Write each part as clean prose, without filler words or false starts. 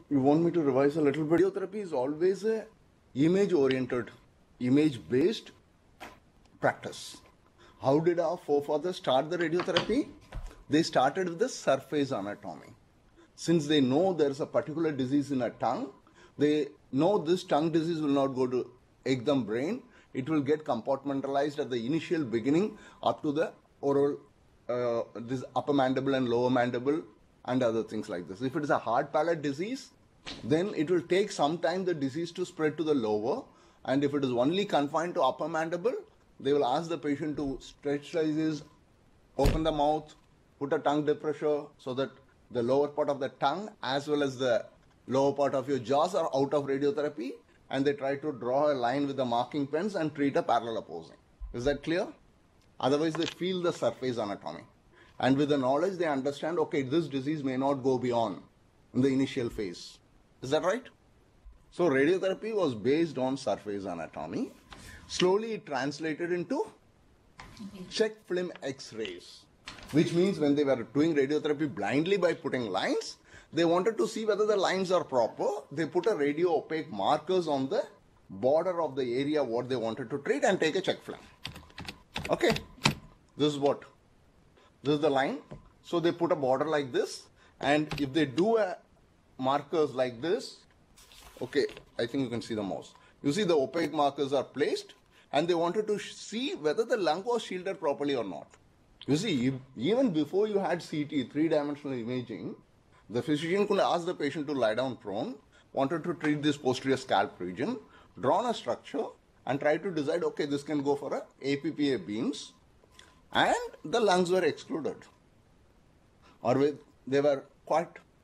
You want me to revise a little bit? Radiotherapy is always a image-oriented, image-based practice. How did our forefathers start the radiotherapy? They started with the surface anatomy. Since they know there is a particular disease in a tongue, they know this tongue disease will not go to ekdam brain. It will get compartmentalized at the initial beginning up to the oral, this upper mandible and lower mandible and other things like this. If it is a hard palate disease, then it will take some time the disease to spread to the lower, and if it is only confined to upper mandible, they will ask the patient to stretch his, open the mouth, put a tongue depressor so that the lower part of the tongue as well as the lower part of your jaws are out of radiotherapy, and they try to draw a line with the marking pens and treat a parallel opposing. Is that clear? Otherwise, they feel the surface anatomy. And with the knowledge, they understand, okay, this disease may not go beyond in the initial phase. Is that right? So radiotherapy was based on surface anatomy. Slowly it translated into check film X-rays, which means when they were doing radiotherapy blindly by putting lines, they wanted to see whether the lines are proper. They put a radio opaque markers on the border of the area what they wanted to treat and take a check film. Okay, this is what? This is the line. So they put a border like this, and if they do a markers like this, okay, I think you can see the mouse. You see the opaque markers are placed, and they wanted to see whether the lung was shielded properly or not. You see, even before you had CT, three-dimensional imaging, the physician could ask the patient to lie down prone, wanted to treat this posterior scalp region, drawn a structure, and try to decide, okay, this can go for a APPA beams, and the lungs were excluded. Or they were quite,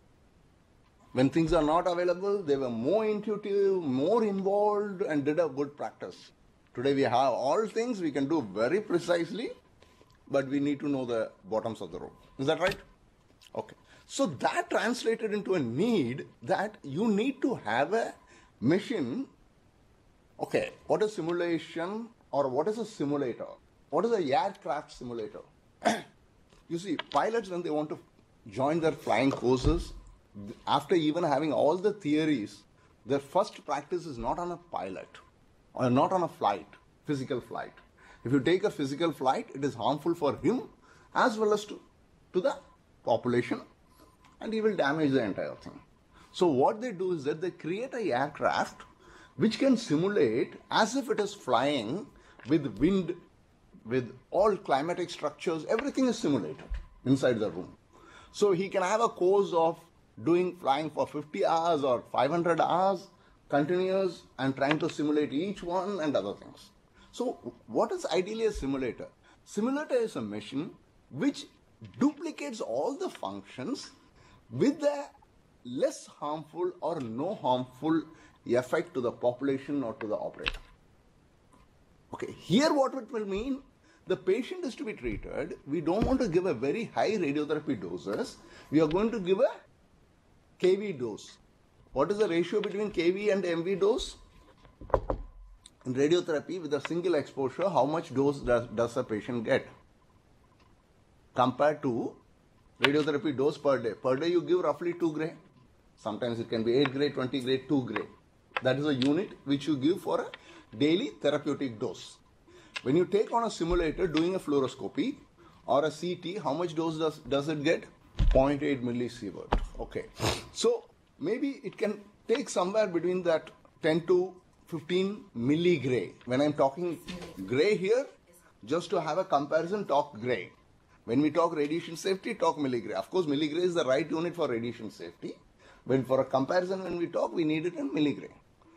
when things are not available, they were more intuitive, more involved, and did a good practice. Today we have all things we can do very precisely, but we need to know the bottoms of the rope. Is that right? Okay. So that translated into a need that you need to have a machine. Okay, what is simulation, or what is a simulator? What is a aircraft simulator? You see, pilots, when they want to join their flying courses, after even having all the theories, their first practice is not on a pilot or not on a flight, physical flight. If you take a physical flight, it is harmful for him as well as to the population, and he will damage the entire thing. So what they do is that they create an aircraft which can simulate as if it is flying with wind, with all climatic structures, everything is simulated inside the room. So he can have a course of flying for 50 hours or 500 hours continuous and trying to simulate each one and other things. So what is ideally a simulator? Simulator is a machine which duplicates all the functions with a less harmful or no harmful effect to the population or to the operator. Okay, here what it will mean, the patient is to be treated. We don't want to give a very high radiotherapy doses. We are going to give a kV dose. What is the ratio between kV and MV dose? In radiotherapy, with a single exposure, how much dose does a patient get? Compared to radiotherapy dose per day. Per day you give roughly 2 gray. Sometimes it can be 8 gray, 20 gray, 2 gray. That is a unit which you give for a daily therapeutic dose. When you take on a simulator doing a fluoroscopy or a CT, how much dose does it get? 0.8 millisievert. Okay. So maybe it can take somewhere between that 10 to 15 milligray. When I'm talking gray here, just to have a comparison, talk gray. When we talk radiation safety, talk milligray. Of course, milligray is the right unit for radiation safety. When for a comparison, when we talk, we need it in milligray.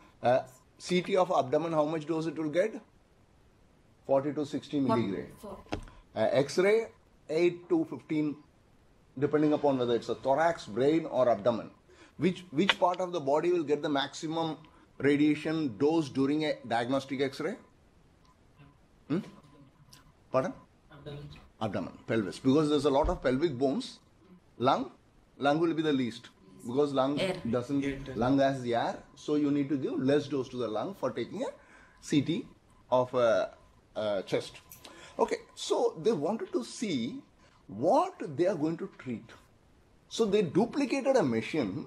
CT of abdomen, how much dose it will get? 40 to 60 milligray. X-ray, 8 to 15, depending upon whether it's a thorax, brain or abdomen. Which part of the body will get the maximum radiation dose during a diagnostic X-ray? Pardon? Abdomen, pelvis. Because there's a lot of pelvic bones. Lung will be the least. Because lung has the air, so you need to give less dose to the lung for taking a CT of chest. Okay, so they wanted to see what they are going to treat. So they duplicated a machine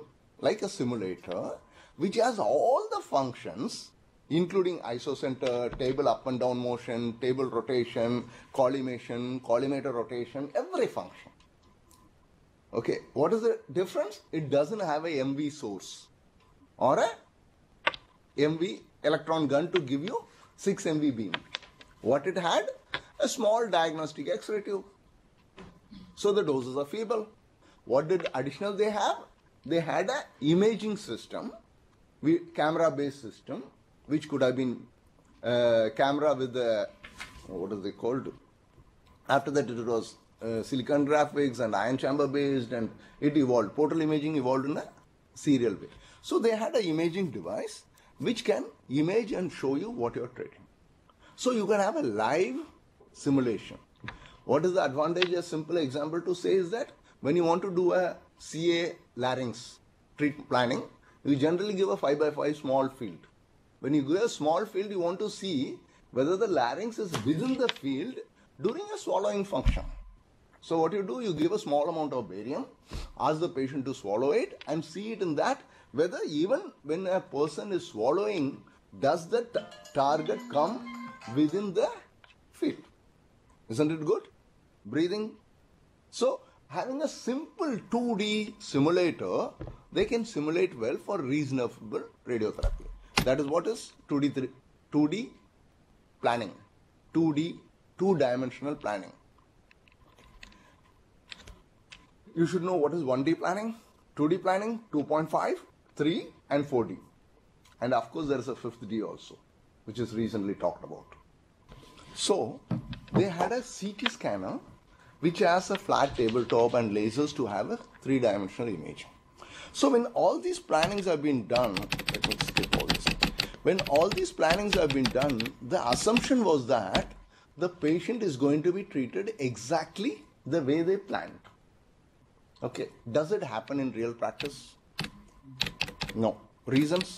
like a simulator, which has all the functions, including isocenter, table up and down motion, table rotation, collimation, collimator rotation, every function. Okay, what is the difference? It doesn't have a MV source or a MV electron gun to give you 6 MV beam. What it had? A small diagnostic X-ray tube. So the doses are feeble. What did additional they have? They had an imaging system, camera-based system, which could have been camera with the, what is it called? After that it was silicon graphics and ion chamber based, and it evolved. Portal imaging evolved in a serial way. So they had an imaging device which can image and show you what you are treating. So you can have a live simulation. What is the advantage? A simple example to say is that when you want to do a CA larynx treatment planning, you generally give a 5x5 small field. When you give a small field, you want to see whether the larynx is within the field during a swallowing function. So what you do, you give a small amount of barium, ask the patient to swallow it and see it in that, whether even when a person is swallowing, does the target come within the field. Isn't it good? Breathing. So having a simple 2D simulator, they can simulate well for reasonable radiotherapy. That is what is 2D planning, 2D, two-dimensional planning. You should know what is 1D planning, 2D planning, 2.5, 3 and 4D. And of course there is a 5th D also, which is recently talked about. So they had a CT scanner which has a flat tabletop and lasers to have a 3-dimensional image. So when all these plannings have been done, let me skip all this. When all these plannings have been done, the assumption was that the patient is going to be treated exactly the way they planned. Okay, does it happen in real practice? No. Reasons?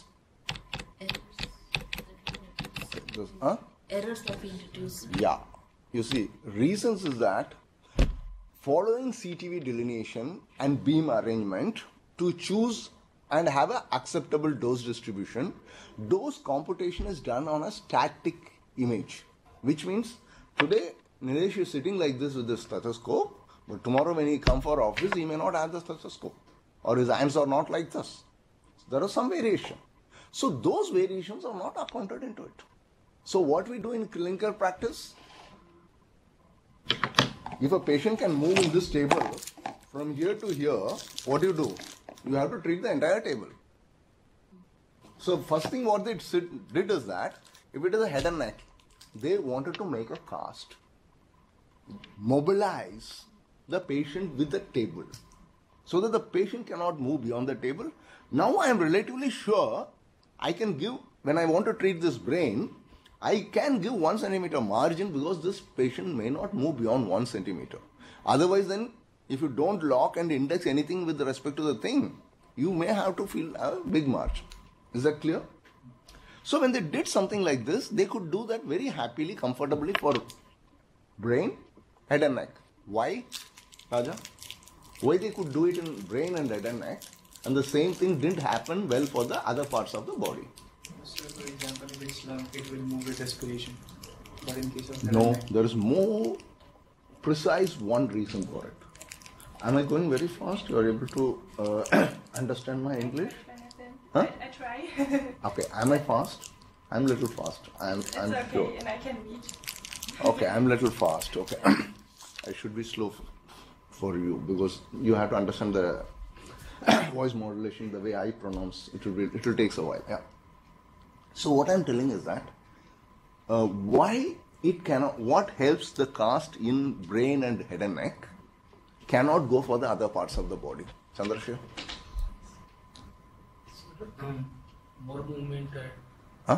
Errors have been introduced. Yeah. You see, reasons is that following CTV delineation and beam arrangement to choose and have an acceptable dose distribution, dose computation is done on a static image, which means today Nilesh is sitting like this with the stethoscope, but tomorrow when he comes for office, he may not have the stethoscope, or his hands are not like this. There is some variation. So those variations are not accounted into it. So what we do in clinical practice, if a patient can move in this table from here to here, what do? You have to treat the entire table. So first thing what they did is that, if it is a head and neck, they wanted to make a cast, mobilize the patient with the table, so that the patient cannot move beyond the table. Now I am relatively sure I can give, when I want to treat this brain, I can give 1 centimeter margin because this patient may not move beyond 1 centimeter. Otherwise then, if you don't lock and index anything with respect to the thing, you may have to feel a big margin. Is that clear? So when they did something like this, they could do that very happily, comfortably for brain, head and neck. Why, Raja? Why they could do it in brain and head and neck, and the same thing didn't happen well for the other parts of the body? So, for example, if it's lung, it will move with respiration. But in case of head No, and neck, there is more precise one reason for it. Am I going very fast? You are able to understand my English? Huh? I try. Okay, am I fast? I'm a little fast. I'm It's okay, sure. and I can read. Okay, I'm a little fast. Okay, I should be slow for you because you have to understand the voice modulation, the way I pronounce. It will take a while. Yeah. So what I'm telling is that why it cannot, what helps the cast in brain and head and neck cannot go for the other parts of the body. Chandrashekar? more movement है. हाँ?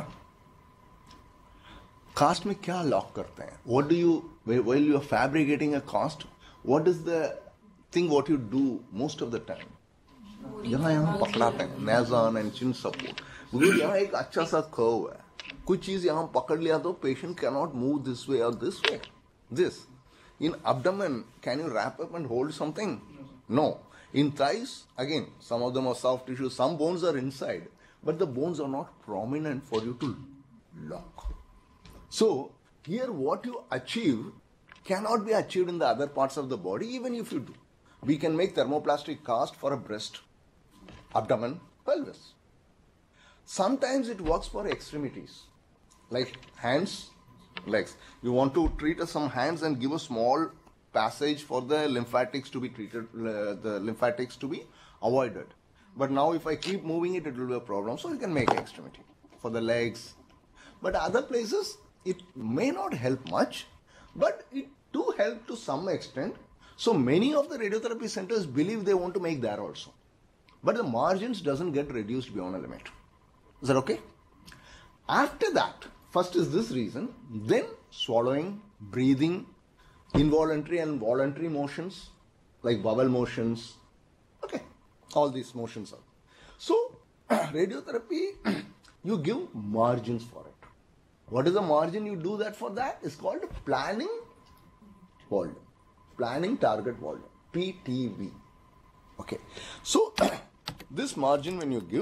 Cast में क्या lock करते हैं? What do you, while you are fabricating a cast, what is the thing what you do most of the time? यहाँ पकड़ाते हैं, nasion and chin support. because यहाँ एक अच्छा सा curve है. कुछ चीज यहाँ पकड़ लिया तो patient cannot move this way or this way. This. In abdomen, can you wrap up and hold something? No. In thighs, again, some of them are soft tissue, some bones are inside, but the bones are not prominent for you to lock. So, here what you achieve cannot be achieved in the other parts of the body, even if you do. We can make thermoplastic cast for a breast, abdomen, pelvis. Sometimes it works for extremities, like hands, legs. You want to treat some hands and give a small passage for the lymphatics to be treated, the lymphatics to be avoided. But now if I keep moving it, it will be a problem. So you can make extremity for the legs. But other places, it may not help much, but it do help to some extent. So many of the radiotherapy centers believe they want to make there also. But the margins doesn't get reduced beyond a limit. Is that okay? After that, first is this reason, then swallowing, breathing, involuntary and voluntary motions, like bowel motions. Okay, all these motions are. So, radiotherapy, you give margins for it. What is the margin you do that for that? It's called planning volume. Planning target volume, PTV. Okay, so this margin when you give,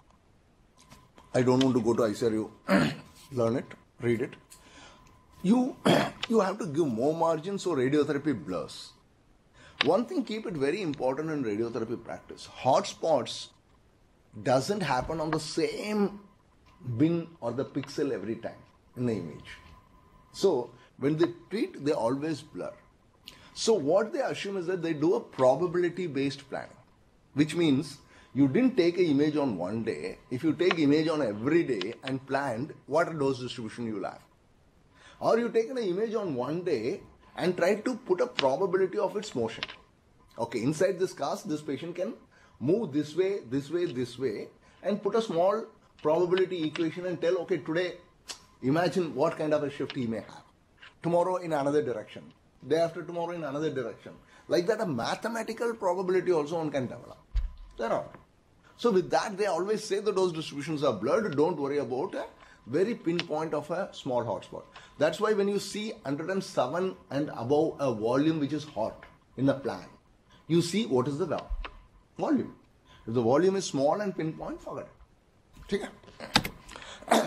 I don't want to go to ICRU, learn it, read it. You have to give more margin so radiotherapy blurs. One thing, keep it very important in radiotherapy practice. Hot spots doesn't happen on the same bin or the pixel every time in the image. So when they treat, they always blur. So what they assume is that they do a probability based planning, which means you didn't take an image on one day. If you take image on every day and planned, what dose distribution you will have. Or you taken an image on one day and tried to put a probability of its motion. Okay, inside this cast, this patient can move this way, this way, this way, and put a small probability equation and tell, okay, today, imagine what kind of a shift he may have. Tomorrow in another direction. Day after tomorrow in another direction. Like that, a mathematical probability also one can develop. There are. So with that, they always say the dose distributions are blurred. Don't worry about a very pinpoint of a small hotspot. That's why when you see 107 and above a volume which is hot in the plan, you see what is the volume. If the volume is small and pinpoint, forget it. Okay?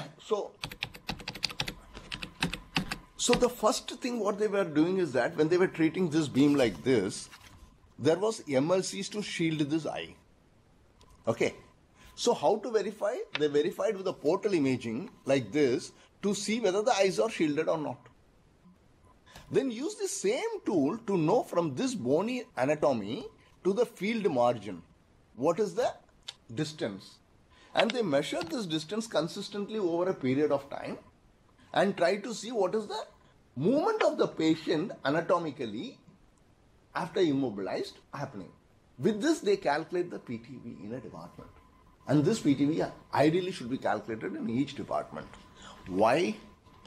So the first thing what they were doing is that when they were treating this beam like this, there was MLCs to shield this eye. Okay. So how to verify? They verified with a portal imaging like this to see whether the eyes are shielded or not. Then use the same tool to know from this bony anatomy to the field margin what is the distance. And they measured this distance consistently over a period of time and try to see what is the movement of the patient anatomically after immobilized happening. With this, they calculate the PTV in a department. And this PTV ideally should be calculated in each department. Why?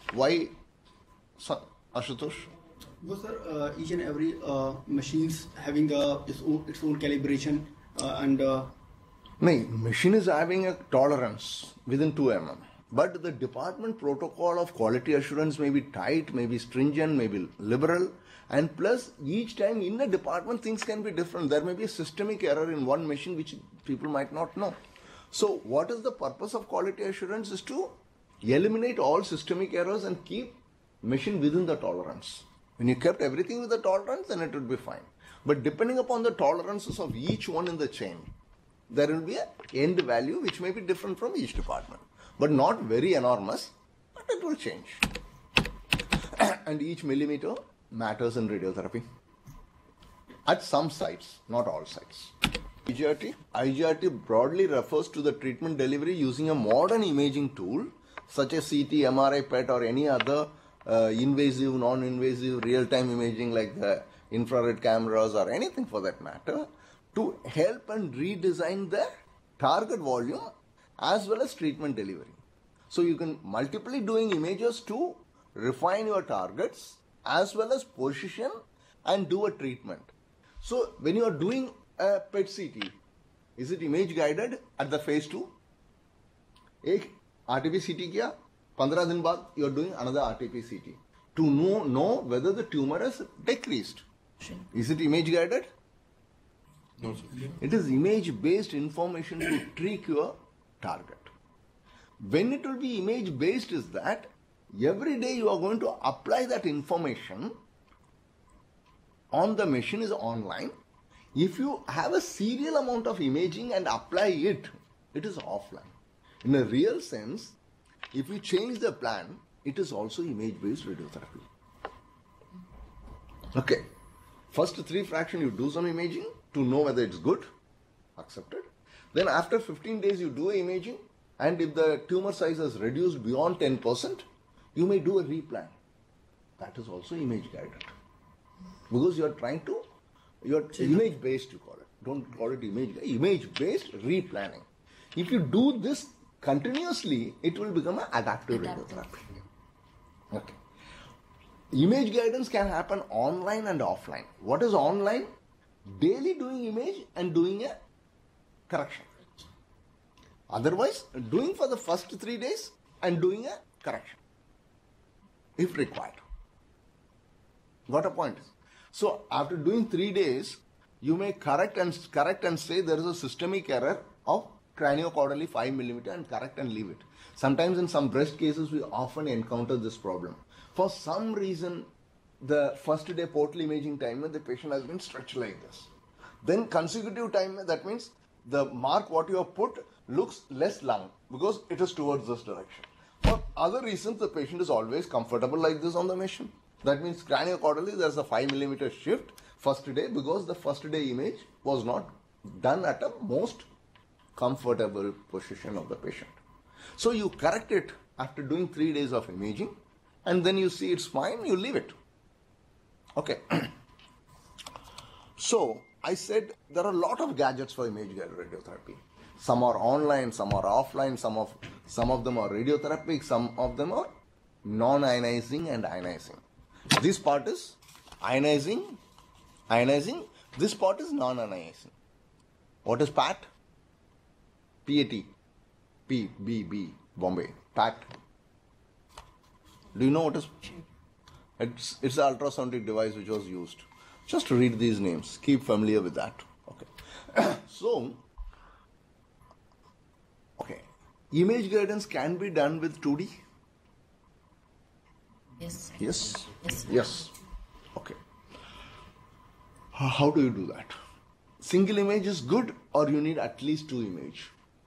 Ashutosh? Because sir, each and every machines having its own calibration No, machine is having a tolerance within 2 mm. But the department protocol of quality assurance may be tight, may be stringent, may be liberal. And plus, each time in the department, things can be different. There may be a systemic error in one machine which people might not know. So, what is the purpose of quality assurance is to eliminate all systemic errors and keep machine within the tolerance. When you kept everything with the tolerance, then it would be fine. But depending upon the tolerances of each one in the chain, there will be an end value which may be different from each department. But not very enormous, but it will change. And each millimeter matters in radiotherapy. At some sites, not all sites. IGRT broadly refers to the treatment delivery using a modern imaging tool such as CT, MRI, PET or any other invasive, non-invasive, real-time imaging like the infrared cameras or anything for that matter to help and redesign the target volume as well as treatment delivery. So you can multiply doing images to refine your targets as well as position and do a treatment. So when you are doing a PET CT, is it image guided at the phase 2? एक RTP CT किया, 15 दिन बाद you are doing another RTP CT to know whether the tumor is decreased. Is it image guided? No, sir. It is image-based information to trick your target. When it will be image-based is that every day you are going to apply that information on the machine is online. If you have a serial amount of imaging and apply it, it is offline. In a real sense, if you change the plan, it is also image-based radiotherapy. Okay. First 3 fraction you do some imaging to know whether it's good, accepted. Then after 15 days you do imaging, and if the tumor size has reduced beyond 10%, you may do a replan. That is also image guided. Because you are trying to, you are image based you call it. Don't call it image based replanning. If you do this continuously, it will become an adaptive radiotherapy. Okay. Image guidance can happen online and offline. What is online? Daily doing image and doing a correction. Otherwise, doing for the first 3 days and doing a correction if required. Got a point? So after doing 3 days, you may correct and say there is a systemic error of craniocaudally 5 millimeter and correct and leave it. Sometimes in some breast cases, we often encounter this problem. For some reason, the first day portal imaging time, the patient has been stretched like this. Then consecutive time, that means the mark what you have put looks less long because it is towards this direction. For other reasons, the patient is always comfortable like this on the machine. That means craniocaudally there is a 5 millimeter shift first day because the first day image was not done at a most comfortable position of the patient. So you correct it after doing 3 days of imaging and then you see it's fine, you leave it. Okay. So I said there are a lot of gadgets for image guided radiotherapy. Some are online, some are offline, some of them are radiotherapeutic, some of them are non-ionizing and ionizing. This part is ionizing, this part is non-ionizing. What is PAT? PAT. B, Bombay. PAT. Do you know what is? It's the ultrasonic device which was used. Just read these names. Keep familiar with that. Okay. So, okay. Image guidance can be done with 2D? Yes. Yes? Yes. Yes. Okay. How do you do that? Single image is good or you need at least 2 images?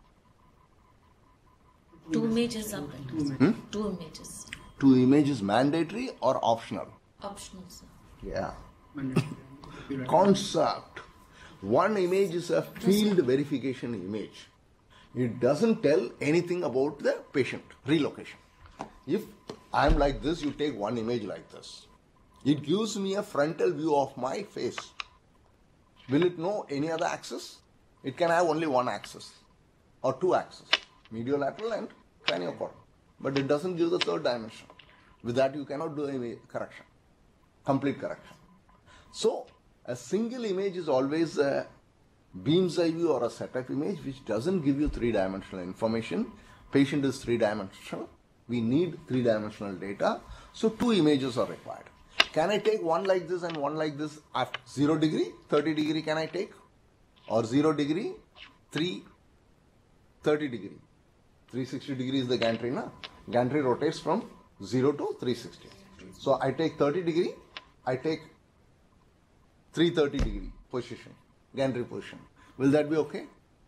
2 images are better. 2 images. 2 images mandatory or optional? Optional, sir. Yeah. Concept. 1 image is a field verification image. It doesn't tell anything about the patient relocation. If I am like this, you take 1 image like this. It gives me a frontal view of my face. Will it know any other axis? It can have only 1 axis or 2 axes, mediolateral and craniocaudal. But it doesn't give the 3rd dimension. With that, you cannot do any correction, complete correction. So, a single image is always a beam's eye view or a setup image which doesn't give you 3-dimensional information. Patient is 3-dimensional. We need 3-dimensional data. So, 2 images are required. Can I take 1 like this and 1 like this at 0 degree, 30 degree can I take? Or 0 degree, 30 degree. 360 degree is the gantry, na? Gantry rotates from 0 to 360. So I take 30 degree, I take 330 degree position, gantry position. Will that be okay?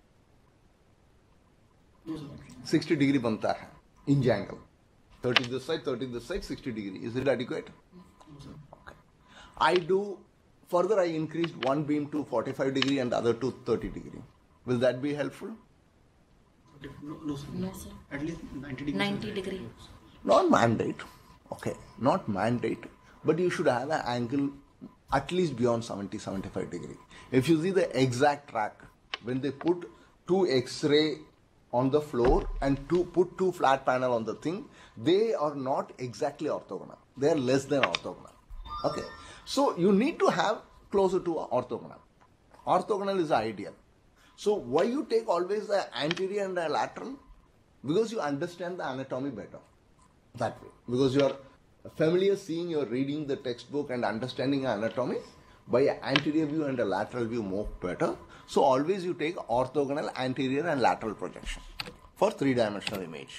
60 degree banta hai, hinge angle. 30 this side, 60 degree. Is it adequate? Okay. I do, further I increased 1 beam to 45 degree and other to 30 degree. Will that be helpful? No, sir. No, sir. At least 90 degrees. 90 degree. Not mandate. Okay, not mandate. But you should have an angle at least beyond 70-75 degree. If you see the exact track, when they put 2 X-ray on the floor and put 2 flat panel on the thing, they are not exactly orthogonal. They are less than orthogonal. Okay, so you need to have closer to orthogonal. Orthogonal is ideal. So why you take always the anterior and the lateral? Because you understand the anatomy better. That way. Because you are familiar seeing, you are reading the textbook and understanding anatomy. by anterior view and a lateral view more better. So always you take orthogonal anterior and lateral projection for three-dimensional image.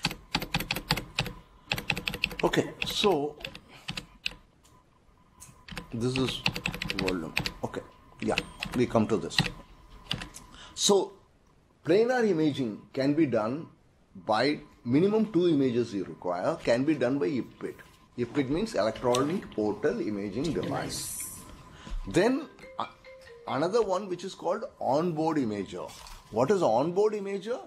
Okay, so this is volume. Okay, yeah, we come to this. So planar imaging can be done by minimum 2 images you require, can be done by EPID. EPID means electronic portal imaging device. Then another one which is called onboard imager. What is onboard imager?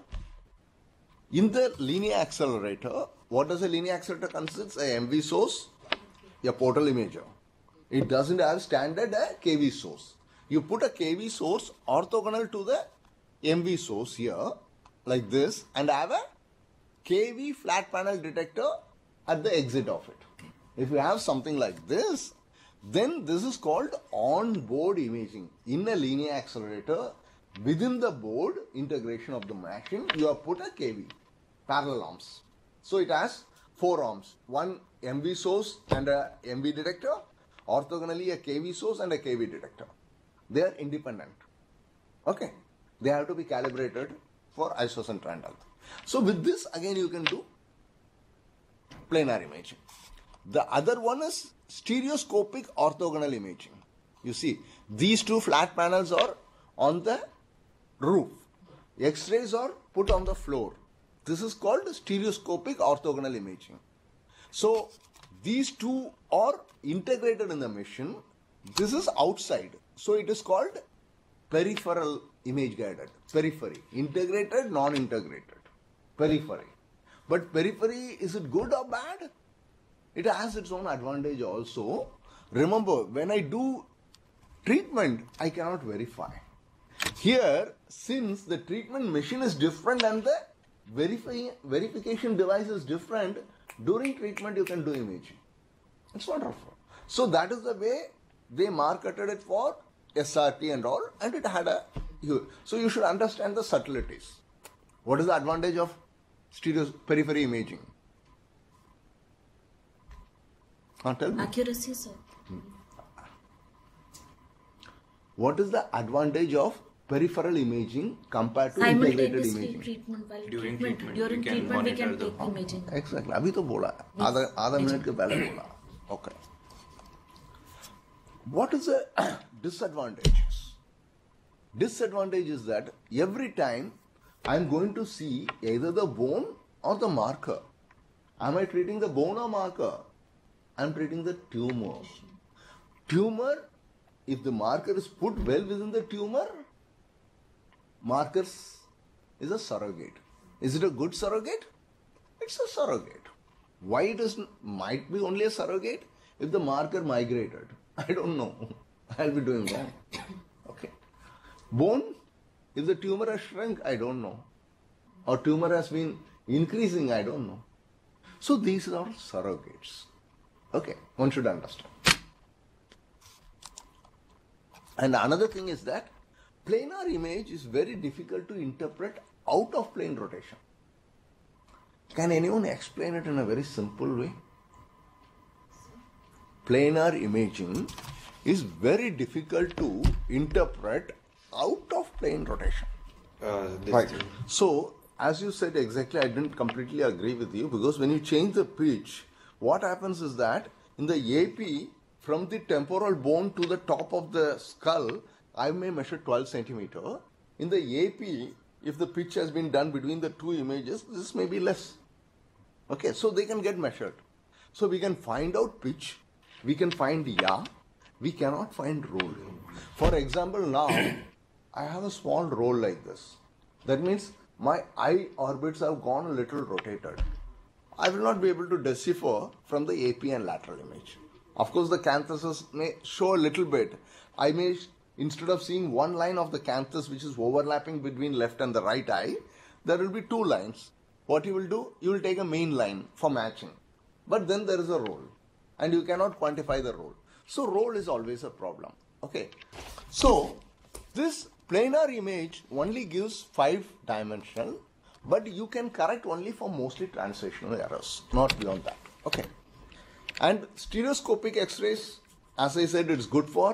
In the linear accelerator, what does a linear accelerator consist? A MV source, a portal imager. It doesn't have standard KV source. You put a KV source orthogonal to the MV source here, like this, and have a KV flat panel detector at the exit of it. If you have something like this, then this is called on-board imaging. In a linear accelerator, within the board integration of the machine, you have put a KV, parallel arms. So it has 4 arms, one MV source and a MV detector, orthogonally a KV source and a KV detector. They are independent. Okay. They have to be calibrated for isocentral. So with this, again, you can do planar imaging. The other one is stereoscopic orthogonal imaging. You see, these two flat panels are on the roof. X-rays are put on the floor. This is called stereoscopic orthogonal imaging. So these two are integrated in the machine. This is outside. So it is called peripheral image guided. Periphery. Integrated, non-integrated. Periphery. But periphery, is it good or bad? It has its own advantage also. Remember, when I do treatment, I cannot verify. Here, since the treatment machine is different and the verification device is different, during treatment you can do imaging. It's wonderful. So that is the way they marketed it for SRT and all, and it had a... So you should understand the subtleties. What is the advantage of periphery imaging? Tell me. Accuracy, sir. What is the advantage of peripheral imaging compared to integrated imaging? Treatment while During treatment. treatment, During we can treatment we can monitor take imaging. Exactly. अभी तो बोला है. आधा minute के पहले बोला. Okay. What is the disadvantages? Disadvantage is that every time I am going to see either the bone or the marker. Am I treating the bone or marker? I am treating the tumor. Tumor, if the marker is put well within the tumor, markers is a surrogate. Is it a good surrogate? It's a surrogate. Why it is might be only a surrogate? If the marker migrated, I don't know. I'll be doing wrong. Okay. Bone, if the tumor has shrunk, I don't know. Or tumor has been increasing, I don't know. So these are surrogates. Okay, one should understand. And another thing is that planar image is very difficult to interpret out of plane rotation. Can anyone explain it in a very simple way? Planar imaging is very difficult to interpret out of plane rotation. Right. So, as you said exactly, I didn't completely agree with you, because when you change the pitch, what happens is that in the AP, from the temporal bone to the top of the skull, I may measure 12 centimeter. In the AP, if the pitch has been done between the two images, this may be less. Okay, so they can get measured. So we can find out pitch, we can find yaw, we cannot find roll. For example, now I have a small roll like this. That means my eye orbits have gone a little rotated. I will not be able to decipher from the AP and lateral image. Of course, the canthus may show a little bit. I may, instead of seeing one line of the canthus which is overlapping between left and the right eye, there will be two lines. What you will do? You will take a main line for matching. But then there is a roll, and you cannot quantify the roll. So roll is always a problem. Okay. So this planar image only gives 5-dimensional, but you can correct only for mostly translational errors, not beyond that. Okay. And stereoscopic X-rays, as I said, it's good for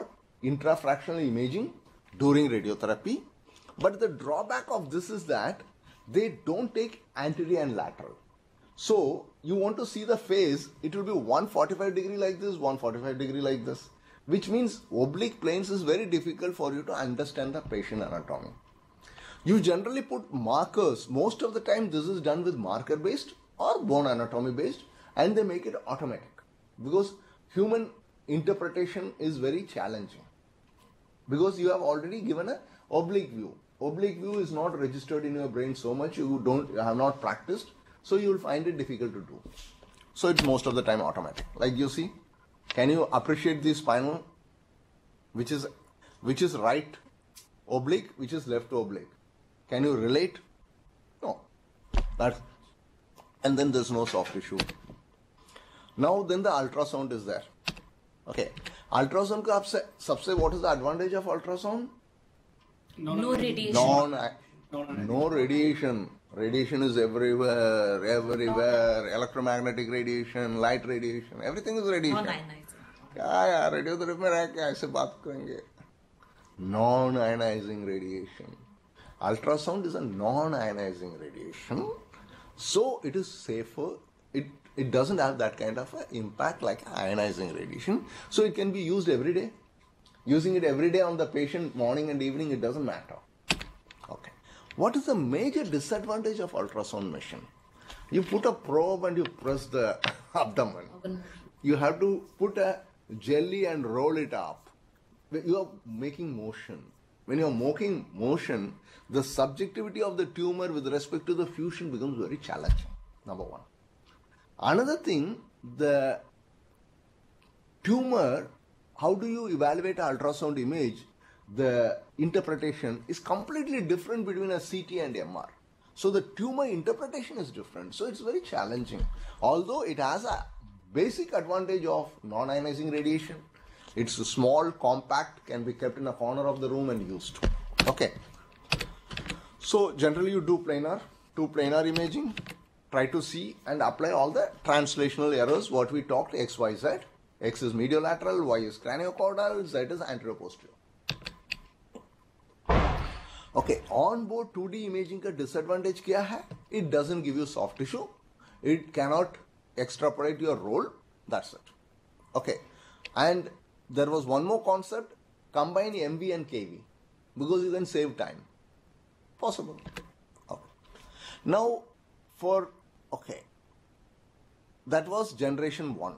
intrafractional imaging during radiotherapy. But the drawback of this is that they don't take anterior and lateral. So you want to see the phase, it will be 145 degree like this, 145 degree like this, which means oblique planes is very difficult for you to understand the patient anatomy. You generally put markers. Most of the time this is done with marker based or bone anatomy based, and they make it automatic because human interpretation is very challenging because you have already given a oblique view. Oblique view is not registered in your brain so much, you have not practiced, so you will find it difficult to do. So it's most of the time automatic. Like you see, can you appreciate the spinal, which is right oblique, which is left oblique? Can you relate? No. And then there's no soft tissue. Now then the ultrasound is there. Okay. Ultrasound ka sabse what is the advantage of ultrasound? No radiation. No radiation. Radiation is everywhere. Electromagnetic radiation, light radiation, everything is radiation. Non-ionizing. क्या radiotherapy में रह के ऐसे बात करेंगे? Non-ionizing radiation. Ultrasound is a non-ionizing radiation, so it is safer. It doesn't have that kind of impact like ionizing radiation, so it can be used every day. Using it every day on the patient, morning and evening, it doesn't matter. Okay. What is the major disadvantage of ultrasound machine? You put a probe and you press the abdomen. You have to put a jelly and roll it up. You are making motion. When you are making motion, the subjectivity of the tumor with respect to the fusion becomes very challenging. Number one. Another thing, the tumor, how do you evaluate an ultrasound image? The interpretation is completely different between a CT and MR. So the tumor interpretation is different. So it's very challenging. Although it has a basic advantage of non-ionizing radiation. It's small, compact, can be kept in a corner of the room and used. Okay. So generally you do planar, planar imaging, try to see and apply all the translational errors, what we talked, X, Y, Z. X is mediolateral, Y is craniocaudal, Z is anteroposterior. Okay, on-board 2D imaging का disadvantage क्या है? It doesn't give you soft tissue. It cannot extrapolate your role. That's it. Okay, and there was one more concept, combine MV and KV because you can save time. Possible. Okay. Now, that was generation 1,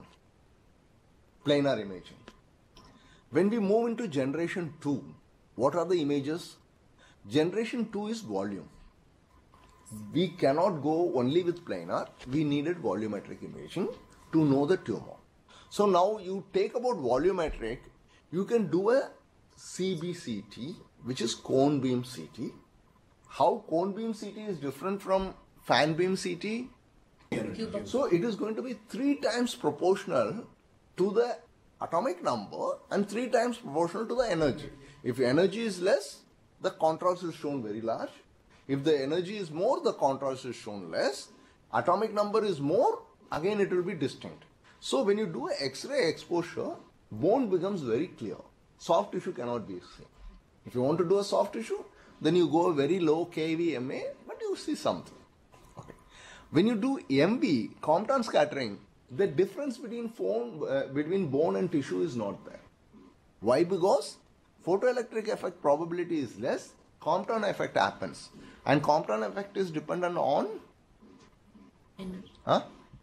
planar imaging. When we move into generation 2, what are the images? Generation 2 is volume. We cannot go only with planar. We needed volumetric imaging to know the tumor. So now you take about volumetric, you can do a CBCT, which is cone beam CT. How cone beam CT is different from fan beam CT? So it is going to be 3 times proportional to the atomic number and 3 times proportional to the energy. If energy is less, the contrast is shown very large. If the energy is more, the contrast is shown less. Atomic number is more, again it will be distinct. So when you do an X-ray exposure, bone becomes very clear. Soft tissue cannot be seen. If you want to do a soft tissue, then you go very low kVma, but you see something. Okay. When you do MB, Compton scattering, the difference between bone and tissue is not there. Why? Because photoelectric effect probability is less, Compton effect happens. And Compton effect is dependent on? Energy. Huh?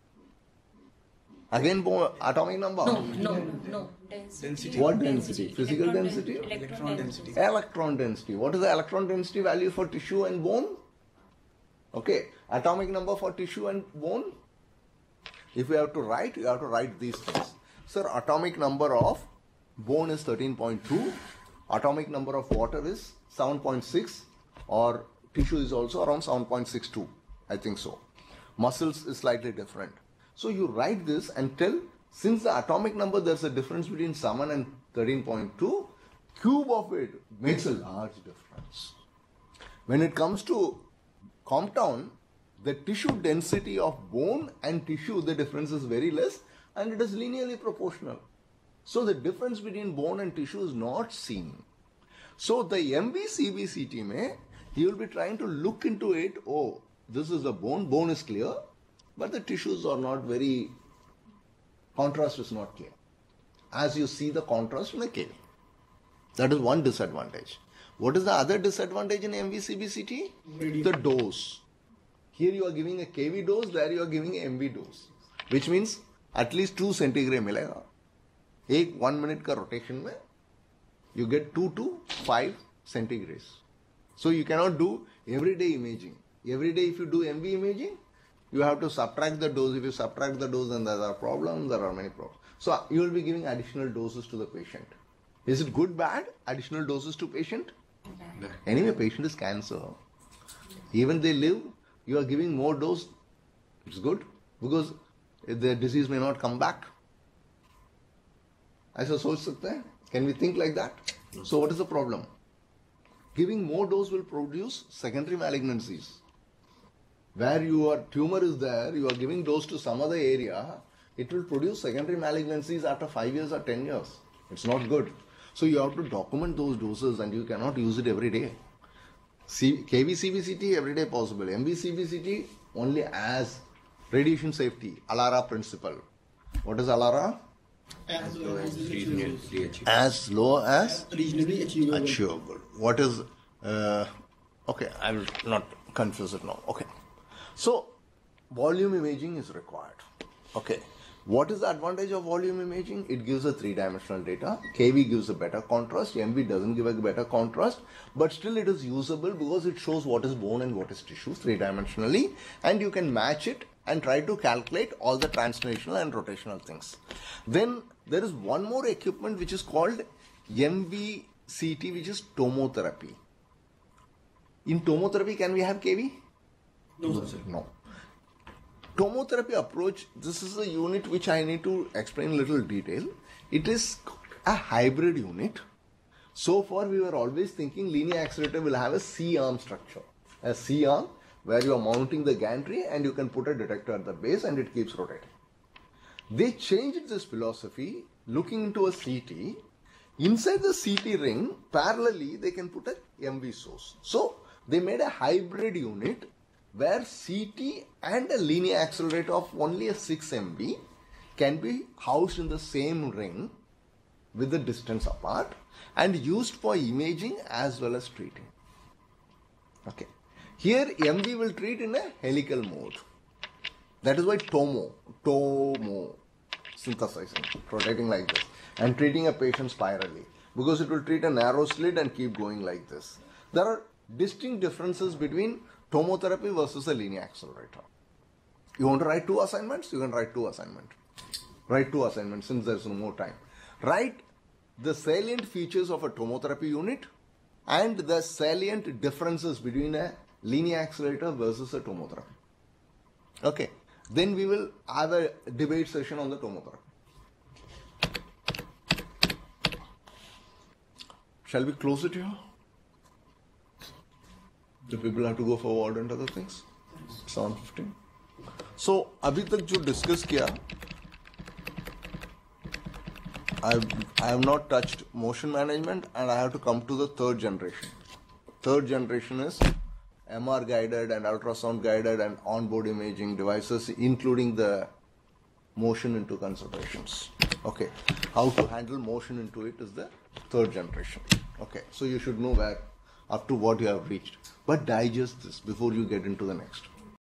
Again, atomic number? No. Density. What density? Physical density? Electron density. Electron density. What is the electron density value for tissue and bone? Okay. Atomic number for tissue and bone? If you have to write, you have to write these things. Sir, atomic number of bone is 13.2. Atomic number of water is 7.6. Or tissue is also around 7.62. I think so. Muscles is slightly different. So you write this and tell, since the atomic number there's a difference between 7 and 13.2, cube of it makes a large difference. When it comes to Compton, the tissue density of bone and tissue, the difference is very less and it is linearly proportional. So the difference between bone and tissue is not seen. So the MV-CBCT mein, he will be trying to look into it. Oh, this is the bone is clear, but the tissues are not very, contrast is not clear. As you see the contrast in a KV. That is one disadvantage. What is the other disadvantage in MV-CBCT? The dose. Here you are giving a KV dose, there you are giving a MV dose. Which means at least 2 centigrade मिलेगा. एक 1 minute का rotation में you get 2 to 5 centigrades. So you cannot do everyday imaging. Every day if you do MV imaging, you have to subtract the dose. If you subtract the dose, then there are problems, there are many problems. So you will be giving additional doses to the patient. Is it good, bad? Additional doses to patient? Anyway, patient is cancer. Even they live, you are giving more dose. It's good because the disease may not come back. ऐसा सोच सकते हैं? Can we think like that? So what is the problem? Giving more dose will produce secondary malignancies. Where your tumor is there, you are giving dose to some other area, it will produce secondary malignancies after 5 years or 10 years. It's not good. So you have to document those doses and you cannot use it every day. KV-CBCT every day possible. MV-CBCT only as radiation safety, ALARA principle. What is ALARA? As low as reasonably achievable. As low as reasonably achievable. achievable. What is, okay, I will not confuse it now. Okay. So, volume imaging is required. Okay. What is the advantage of volume imaging? It gives a 3-dimensional data. KV gives a better contrast. MV doesn't give a better contrast. But still it is usable because it shows what is bone and what is tissue 3-dimensionally. And you can match it and try to calculate all the translational and rotational things. Then there is one more equipment which is called MVCT, which is tomotherapy. In tomotherapy, can we have KV? No, sir. No. Tomotherapy approach, this is a unit which I need to explain in little detail. It is a hybrid unit. So far we were always thinking linear accelerator will have a C-arm structure. A C-arm where you are mounting the gantry and you can put a detector at the base and it keeps rotating. They changed this philosophy looking into a CT. Inside the CT ring, parallelly they can put a MV source. So they made a hybrid unit where CT and a linear accelerator of only a 6 MB can be housed in the same ring with the distance apart and used for imaging as well as treating. Okay. Here MV will treat in a helical mode. That is why tomo, synthesizing, rotating like this and treating a patient spirally because it will treat a narrow slit and keep going like this. There are distinct differences between tomotherapy versus a linear accelerator. You want to write 2 assignments? You can write 2 assignments. Write 2 assignments since there is no more time. Write the salient features of a tomotherapy unit and the salient differences between a linear accelerator versus a tomotherapy. Okay. Then we will have a debate session on the tomotherapy. Shall we close it here? The people have to go forward and other things. 7:15. So, अभी तक जो discuss किया, I have not touched motion management and I have to come to the third generation. Third generation is MR guided and ultrasound guided and onboard imaging devices, including the motion into considerations. Okay, how to handle motion into it is the third generation. Okay, so you should know where up to what you have reached. But digest this before you get into the next.